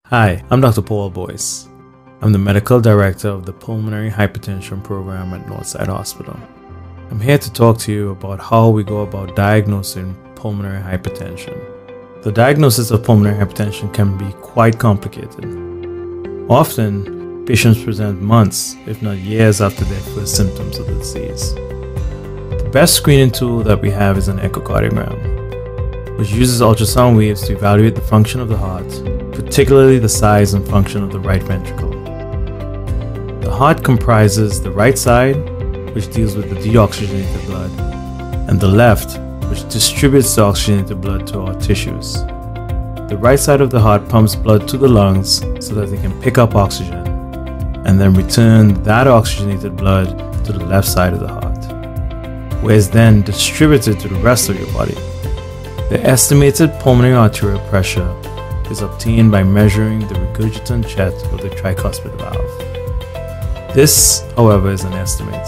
Hi, I'm Dr. Boyce. I'm the Medical Director of the Pulmonary Hypertension program at Northside Hospital. I'm here to talk to you about how we go about diagnosing pulmonary hypertension. The diagnosis of pulmonary hypertension can be quite complicated. Often, patients present months, if not years, after their first symptoms of the disease. The best screening tool that we have is an echocardiogram, which uses ultrasound waves to evaluate the function of the heart, particularly the size and function of the right ventricle. The heart comprises the right side, which deals with the deoxygenated blood, and the left, which distributes the oxygenated blood to our tissues. The right side of the heart pumps blood to the lungs so that they can pick up oxygen, and then return that oxygenated blood to the left side of the heart, where it's then distributed to the rest of your body. The estimated pulmonary arterial pressure is obtained by measuring the regurgitant jet of the tricuspid valve. This, however, is an estimate,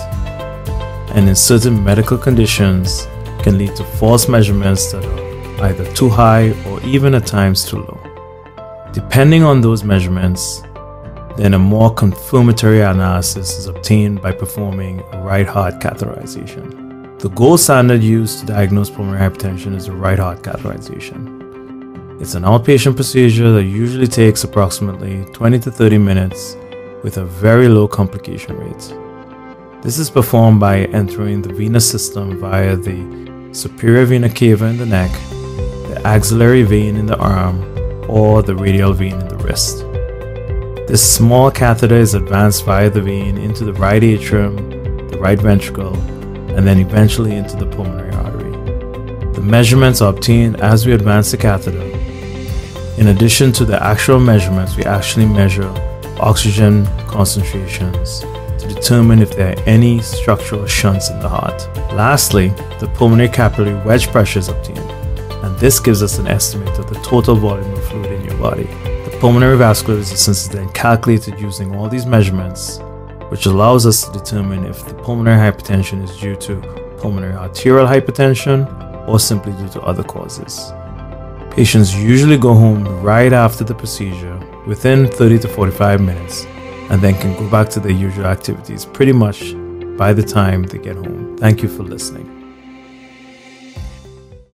and in certain medical conditions can lead to false measurements that are either too high or even at times too low. Depending on those measurements, then a more confirmatory analysis is obtained by performing a right heart catheterization. The gold standard used to diagnose pulmonary hypertension is a right heart catheterization. It's an outpatient procedure that usually takes approximately 20 to 30 minutes with a very low complication rate. This is performed by entering the venous system via the superior vena cava in the neck, the axillary vein in the arm, or the radial vein in the wrist. This small catheter is advanced via the vein into the right atrium, the right ventricle, and then eventually into the pulmonary artery. The measurements are obtained as we advance the catheter. In addition to the actual measurements, we actually measure oxygen concentrations to determine if there are any structural shunts in the heart. Lastly, the pulmonary capillary wedge pressure is obtained, and this gives us an estimate of the total volume of fluid in your body. The pulmonary vascular resistance is then calculated using all these measurements, which allows us to determine if the pulmonary hypertension is due to pulmonary arterial hypertension or simply due to other causes. Patients usually go home right after the procedure, within 30 to 45 minutes, and then can go back to their usual activities pretty much by the time they get home. Thank you for listening.